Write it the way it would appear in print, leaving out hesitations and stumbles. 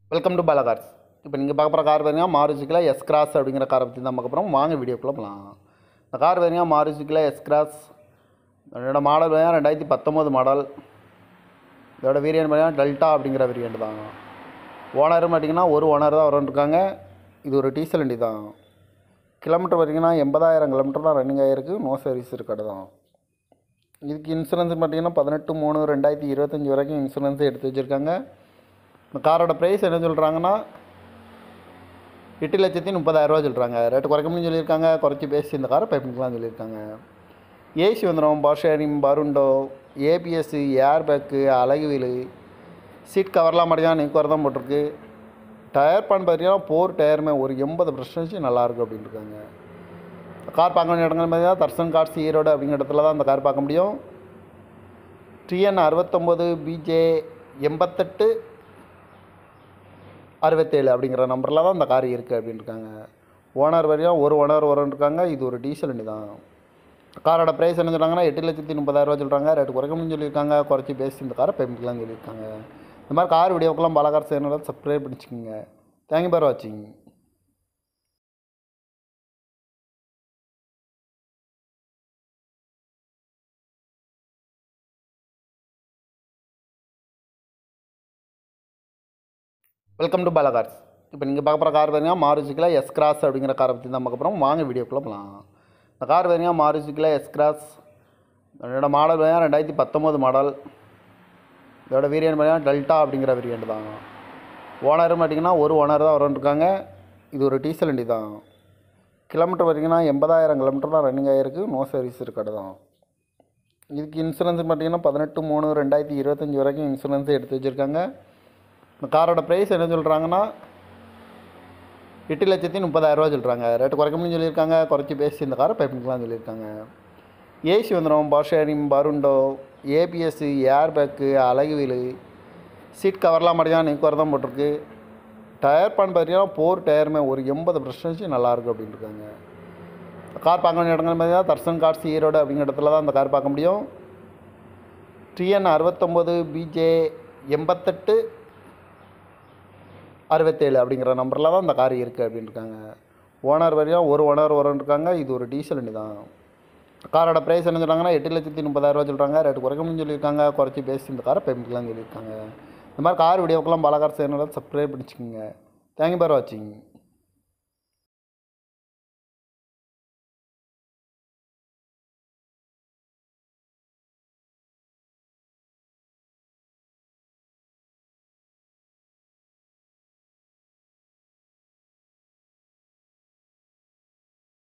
Welcome to Bala cars. இப்போ நீங்கள் பார்க்க போகிற கார் பார்த்தீங்கன்னா மாருதியில் எஸ் கிராஸ் அப்படிங்கிற காரை பற்றி தான் பார்க்க போகிறோம். வாங்க வீடியோக்குள்ளே போகலாம். இந்த கார் பார்த்தீங்கன்னா மாருதியில் எஸ் கிராஸ். இதோட மாடல் பார்த்தீங்கன்னா 2019 மாடல். இதோட வேரியன்ட் பார்த்தீங்கன்னா டெல்டா அப்படிங்கிற வேரியன்ட் தான். ஓனர் பார்த்தீங்கன்னா ஒரு ஓனர் தான் வரன்ட்ருக்காங்க. இது ஒரு டீசல் வண்டி தான். கிலோமீட்டர் பார்த்தீங்கன்னா 80,000 கிலோமீட்டர் தான் ரன்னிங் ஆகிருக்கு. நோ சர்வீஸ் இருக்காது தான். இதுக்கு இன்சூரன்ஸ் பார்த்தீங்கன்னா 18/3/2025 வரைக்கும் இன்சூரன்ஸே எடுத்து வச்சுருக்காங்க. இந்த காரோட ப்ரைஸ் என்ன சொல்கிறாங்கன்னா 8,30,000 சொல்கிறாங்க. ரேட்டு குறைக்கணும்னு சொல்லியிருக்காங்க. குறைச்சி பேசி இந்த காரை பைப்பிங்கலாம் சொல்லியிருக்காங்க. ஏசி வந்துடும், பவர் ஷேரிங், பருண்டோ, ஏபிஎஸ், ஏர் பேக்கு, அழகு வீலு, சீட் கவர்லாம் மட்டும் நீ குறை தான் போட்டிருக்கு. டயர் பான் பார்த்தீங்கன்னா 4 டயருமே ஒரு 80% நல்லாயிருக்கும் அப்படின்னு இருக்காங்க. கார் பார்க்க வேண்டிய இடங்கள் பார்த்தீங்கன்னா தர்சன் கார்ஸ் ஈரோடு அப்படிங்கிற இடத்துல தான் அந்த கார் பார்க்க முடியும். TN 69 BJ 8867 அப்படிங்கிற நம்பரில் தான் இந்த கார் இருக்குது அப்படின்னு இருக்காங்க. ஓனர் வரையும் ஒரு ஓனர் வரன்ட்ருக்காங்க. இது ஒரு டீசல் வண்டி தான். காரோட ப்ரைஸ் என்ன சொல்கிறாங்கன்னா 8,30,000 சொல்கிறாங்க. ரேட்டு குறைக்கணும்னு சொல்லியிருக்காங்க. குறைச்சி பேசி இந்த காரை பேமெண்ட்லாம் சொல்லியிருக்காங்க. இந்த மாதிரி கார் வீடியோக்கெல்லாம் பாலா கார் சேனலை சப்ஸ்கிரைப் பண்ணிச்சுக்கோங்க. தேங்க்யூ ஃபார் வாட்சிங். Welcome to Bala cars. இப்போ நீங்கள் பார்க்க போகிற கார் பார்த்தீங்கன்னா மாருதியில் எஸ் கிராஸ் அப்படிங்கிற காரை பற்றி தான் பார்க்க போகிறோம். வாங்க வீடியோக்குள்ளே போகலாம். இந்த கார் பார்த்தீங்கன்னா மாருதியில் எஸ் கிராஸ். இதோட மாடல் பார்த்தீங்கன்னா 2019 மாடல். இதோட வேரியன்ட் பார்த்தீங்கன்னா டெல்டா அப்படிங்கிற வேரியன்ட் தான். ஓனர் பார்த்தீங்கன்னா ஒரு ஓனர் தான் வரன்ட்ருக்காங்க. இது ஒரு டீசல் வண்டி தான். கிலோமீட்டர் பார்த்தீங்கன்னா 80,000 கிலோமீட்டர் தான் ரன்னிங் ஆகிருக்கு. நோ சர்வீஸ் இருக்காது தான். இதுக்கு இன்சூரன்ஸ் பார்த்தீங்கன்னா 18/3/2025 வரைக்கும் இன்சூரன்ஸே எடுத்து வச்சுருக்காங்க. இந்த காரோட ப்ரைஸ் என்ன சொல்கிறாங்கன்னா 8,30,000 சொல்கிறாங்க. ரேட்டு குறைக்கணும்னு சொல்லியிருக்காங்க. குறைச்சி பேசி இந்த காரை பைப்பிங்கலாம் சொல்லியிருக்காங்க. ஏசி வந்துடும், பவர் ஷேரிங், பருண்டோ, ஏபிஎஸ், ஏர் பேக்கு, அழகு வீலு, சீட் கவர்லாம் மட்டும் நீ குறை தான் போட்டிருக்கு. டயர் பான் பார்த்தீங்கன்னா 4 டயருமே ஒரு 80% நல்லாயிருக்கும் அப்படின்னு இருக்காங்க. கார் பார்க்க வேண்டிய இடங்கள் பார்த்தீங்கன்னா தர்சன் கார்ஸ் ஈரோடு அப்படிங்கிற இடத்துல தான் அந்த கார் பார்க்க முடியும். TN 69 BJ 8867 அப்படிங்கிற நம்பரில் தான் இந்த கார் இருக்குது அப்படின்னு இருக்காங்க. ஓனர் வரையும் ஒரு ஓனர் வரன்ட்ருக்காங்க. இது ஒரு டீசல் வண்டி தான். காரோட ப்ரைஸ் என்ன சொல்கிறாங்கன்னா 8,30,000 சொல்கிறாங்க. ரேட்டு குறைக்கணும்னு சொல்லியிருக்காங்க. குறைச்சி பேசி இந்த காரை பேமெண்ட்லாம் சொல்லியிருக்காங்க. இந்த மாதிரி கார் வீடியோக்கெல்லாம் பாலா கார் சேனலை சப்ஸ்கிரைப் பண்ணிச்சுக்கோங்க. தேங்க்யூ ஃபார் வாட்சிங்.